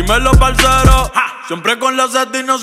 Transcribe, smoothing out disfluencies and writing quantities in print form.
Dímelo, parcero. Siempre con la Z y no